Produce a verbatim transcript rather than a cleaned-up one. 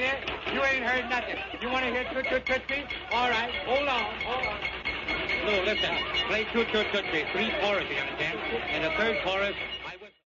there. You ain't heard nothing. You want to hear Toot Toot Tootsie? All right, hold on, hold on. No, listen. Play Toot Toot Tootsie. Three choruses, you understand? And the third chorus,